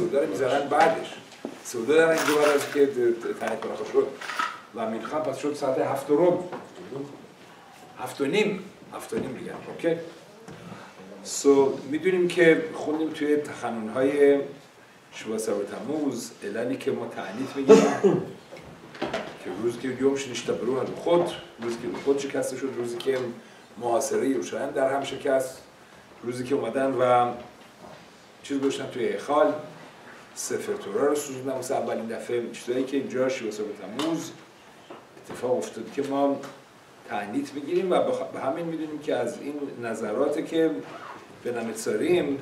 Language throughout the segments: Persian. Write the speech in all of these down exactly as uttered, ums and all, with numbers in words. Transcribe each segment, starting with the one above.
سودا رو میذارن بعدش. سودا دارن اینجا بعد از که تنه کنه شد و میخوام پس شد ساعت هفت و ربع هفت و نیم هفت و نیم میگن. اوکی سو میدونیم که خوندیم توی تخنن‌های شواسه و تموز عللی که ما تعنیت میگیم که روزی که یومش نشته بروح خود، روزی که خود شکسته شد، روزی که محاصره یروشلایم در هم شکست، روزی که اومدن و چیز گذاشتن توی هیکل، سفر تورا رو سوزوندن واسه اولین دفعه. چیزایی که اینجا شواسه و تموز اتفاق افتاد که ما تعنیت میگیریم و به همین میدونیم که از این نظراتی که به نمیتساریم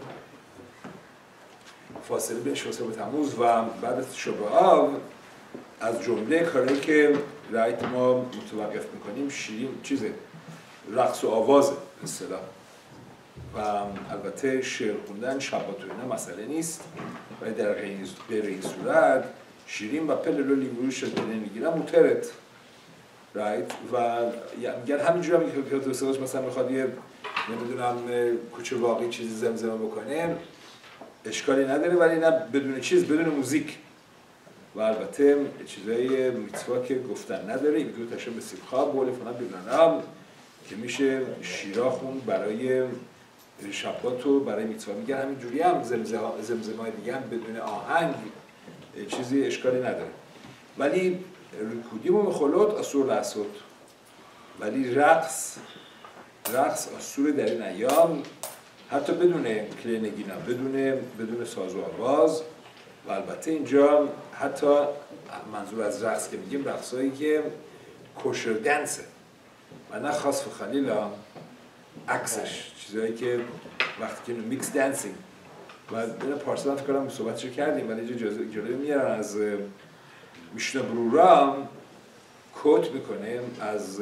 فاصله بین شواسه و تموز و بعد از شب آب از جمله کاری که رایت ما متوقف میکنیم شیرین چیزه رقص و آوازه اصطلاح و البته شعر خوندن شبات و اینا مسئله نیست ولی در غیر این صورت شیرین و پلل و لیموش رو میگیرن موترت رایت و میگن همینجور هم که دوستاش مثلا میخواد یه نمیدونم کوچه واقعی چیزی زمزمه بکنه اشکالی نداره ولی نه بدون چیز بدون موزیک و البته چیزای میتوا که گفتن نداره این دو تاشون به سیبخا بوله فنا بیرانم که میشه شیرا خون برای شبات و برای میتوا. میگن همینجوری هم زمزمه های دیگه هم بدون آهنگ چیزی اشکالی نداره ولی رکودی و مخلوط اصور لحظات ولی رقص رقص اصور در این ایام حتی بدون کلی نگینا بدون بدون ساز و آواز و البته اینجا حتی منظور از رقص که میگیم رقصایی که کوشر دنسه و نه خاص و خلیلا عکسش چیزایی که وقتی که میکس دنسینگ و بین پارسال فکر کنم صحبتشو کردیم ولی اینجا جلوی میارن از میشنا برورام کوت میکنه از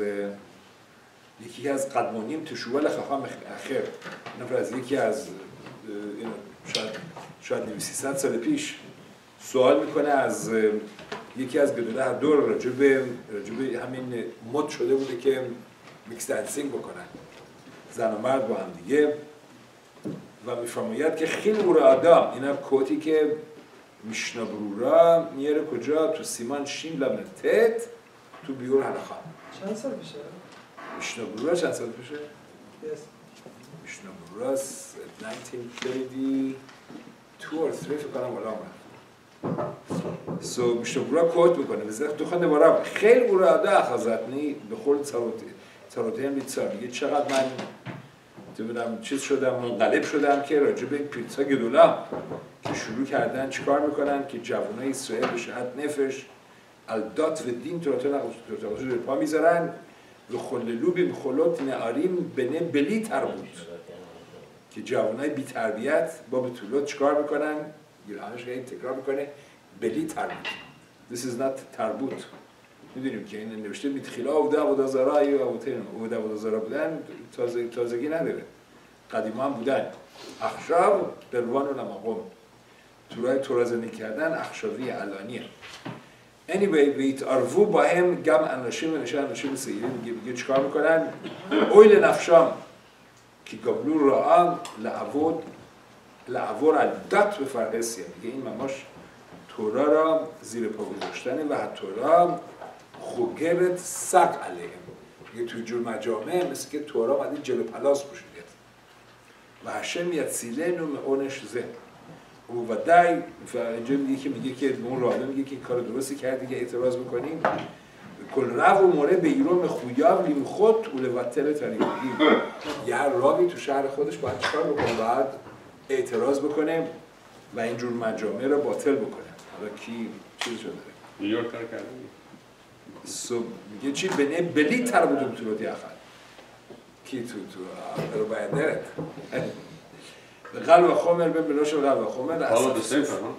یکی از قدمانیم تشوال خخام اخیر نفر از یکی از شاید شاید دویست سیصد سال پیش سوال میکنه از یکی از گدوله هر دور راجع به راجع به همین مد شده بوده که میکس دنسینگ بکنن زن و مرد با هم دیگه و میفرماید که خیلی او را آدم اینا کوتی که میشنا برورا میاره کجا تو سیمان شین لبن تت تو بیور هلخا چند سال میشه؟ میشنا برورا چند سال میشه؟ yes. میشنا برورا nineteen thirty-two or three فکر کنم بالا آمد سو میشنا برورا کوت میکنه بزرگ دو خانده بارم خیلی او را آده اخذتنی به خورد تاروتی هم بیتسار میگه چقدر من ببینم چیز شدم منقلب شدم که راجع به این پیتزا گدولا که شروع کردن چیکار میکنن که جوانای اسرائیل به شهادت نفش الدات و دین تو رو پا میذارن و خللو بیم خلوت نعاریم بنه بلی تربوت که جوانای بی تربیت با بطولات چیکار میکنن گیرانش که این تکرار میکنه بلی تربوت This is not تربوت میدونیم که این نوشته میتخیلا و دا و دازارای و دا و دازارا بودن تازه تازگی نداره قدیما هم بودن اخشاب دلوان و نماقم تو رای تو را زندگی کردن اخشابی علانیه anyway ویتعرفو با هم گم اناشیم و نشه اناشیم سیره میگه میگه چکار میکنن اویل نفشام که قبلو را لعوود لعور الدت به فرقسیه میگه این مماش تورا را زیر پا گذاشتنه و حتی تورا خوگرت سق علیهم یه توی جور مجامع مثل که تورا مدید جلو پلاس پوشیده و هشم یتسیله نوم اونش زه و دای و اینجا میگه که میگه که اون راهی میگه که کار درستی کردی که اعتراض میکنیم کل رو و موره به ایرام خویاب لیم خود اول وطر طریقی یه راوی تو شهر خودش باید چکار بکنه باید اعتراض بکنه و اینجور مجامع رو باطل بکنه حالا کی چیز شده نیویورک کار کرده سو میگه چی بنه بلی تر بودم تو رو دیخل کی تو تو رو باید نرد قلب خمر به بلاش قلب خمر حالا دستیم فرمان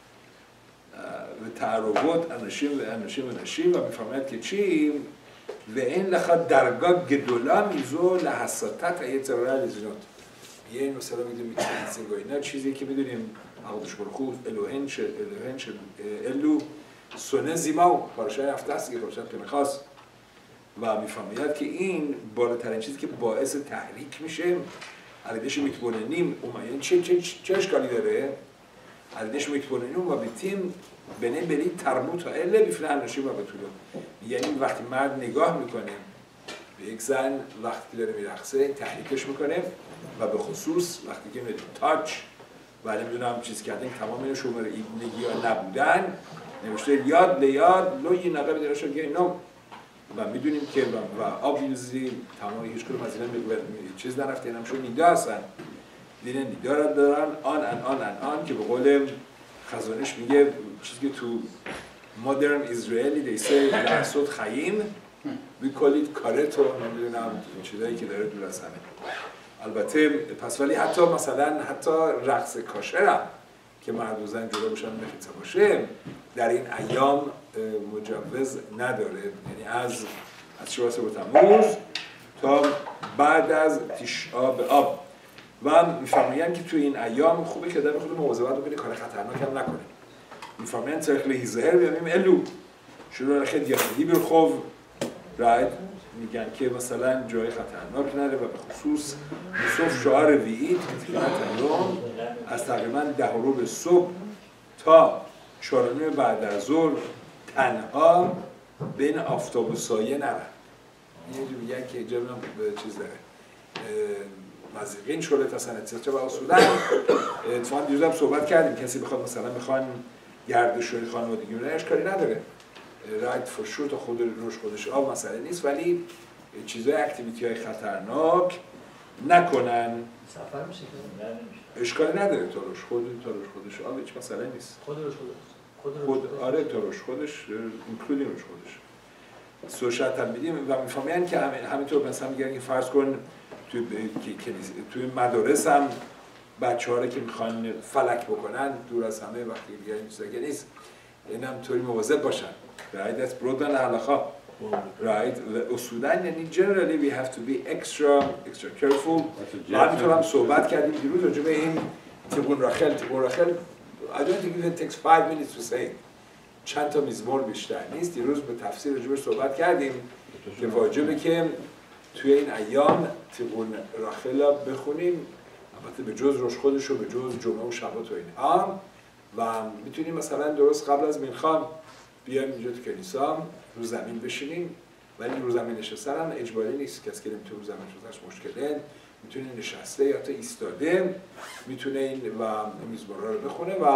و تعرضات انشیم و انشیم و نشیم و میفهمد که چی و این لخواد درگاه گدولا میزو لحساتت ایت رای لزینات یه این مثلا میگه میتونستیم اینا چیزی که میدونیم عقدش برخوف الوهن شد الوهن شد الو سونه زیماو پارشای هفته است که پارشای پنخاس و میفهمید که این بالاترین چیزی که باعث تحریک میشه علیدش میتبوننیم اومایین چه چه چه اشکالی داره על ידי שמתבוננים ומביטים ביניהם בלי תרבות האלה בפני הנשים הבתולות. یعنی وقتی مرد نگاه میکنه به یک زن وقتی که داره میرقصه تحریکش میکنه و به خصوص وقتی که میره تاچ و نمیدونم چیز کردن تمام این شماره ایگونگی ها نبودن نوشته یاد لیاد لوی نقه بداره شد که اینو و میدونیم که و آبیوزی تمام هیچ کدوم از اینا چیز نرفته اینم شو نیده هستن دیره نیده را دارن آن ان آن ان آن که به قول خزانش میگه چیزی که تو مدرن اسرائیلی دیسه لحظات خییم بیکالید کارتو نمیدونم چیزایی که داره دور از همه البته پس ولی حتی مثلا حتی رقص کاشرم که مرد و زن جدا باشن بخیطه باشه در این ایام مجوز نداره یعنی از از شواس و تموز تا بعد از تشعه بآب و میفرمایند که تو این ایام خوبه که در خود مواظبت بکنه کار خطرناک هم نکنه میفرمایند צריך להיזהר בימים אלו שלא ללכת יחידי ברחוב راید میگن که مثلا جای خطرناک نره و به خصوص صبح شعار ربیعی تکیلت ایام از تقریبا ده رو به صبح تا چهارنیم بعد از ظهر تنها بین آفتاب و سایه نره یه جور میگن که اینجا به چیز داره مزیقین شده تا سنت چه و اصولا اتفاقا دیروز هم صحبت کردیم کسی بخواد مثلا بخوان گردشوی خانوادگی رو اشکالی نداره رایت فرشور تا خود روش خودش آب مسئله نیست ولی چیزای اکتیویتی های خطرناک نکنن سفر میشه که اشکالی نداره تا روش خود تا روش خودش آب هیچ مسئله نیست خود روش خودش خود آره تا روش خودش اینکلودینگ روش خودش سوشت هم میدیم و میفهمین که همینطور مثلا میگن که فرض کن توی توی مدارس هم بچه‌ها رو که میخوان فلک بکنن دور از همه وقتی دیگه این چیزا نیست اینم طوری مواظب باشن right that's بردن اهلخا right اصولا یعنی generally we have to be extra extra careful همینطور هم صحبت کردیم دیروز راجع به این تیغون راخل تیغون راخل I don't think it takes five minutes to say چند تا میزمور بیشتر نیست دیروز به تفسیر راجع بهش صحبت کردیم که واجبه که توی این ایام تیغون راخل را بخونیم البته به جز روش خودش و به جز جمعه و شبات و اینها و میتونیم مثلا درست قبل از مینخان بیایم اینجا تو کلیسا رو زمین بشینیم ولی رو زمین نشستن هم اجباری نیست کسی که نمیتونه رو زمین نشستنش مشکله میتونه نشسته یا تا ایستاده میتونه این و میزبارا رو بخونه و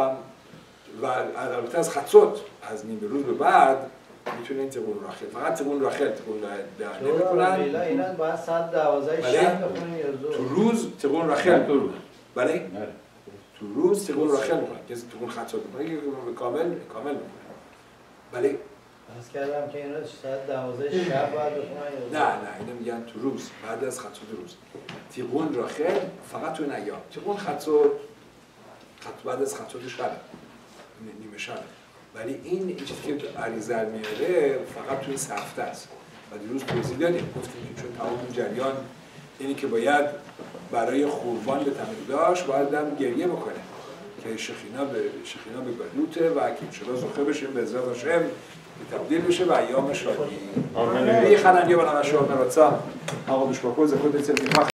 و البته از خطوت از نیمه روز به بعد میتونه این تقول راخل فقط تقول راخل تقول دهنه بکنن اینا باید ساعت دوازده شب بخونیم یا ظهر تو روز تقول راخل بله تو روز تقول راخل بکنن کسی تقول خطوت بکنه که کامل کامل بکنه بله از کردم که اینا ساعت دوازده شب باید بخونن نه نه اینا میگن تو روز بعد از خطوت روز تقول راخل فقط تو این ایام تقول خطوت خط بعد از خطوت شب نیمه شب ولی این چیزی که عریضه میاره فقط توی این هفته است و دیروز توضیح دادیم گفتیم که چون تمام این جریان اینی که باید برای خوبان به تمام داشت باید هم گریه بکنه که شخینا به شخینا به گلوته و که انشالله زخه بشیم به عزت هاشم که تبدیل بشه و ایام شادی آمین. یه خنم یه بنا شما مراتسا آقا بشکاکو زخود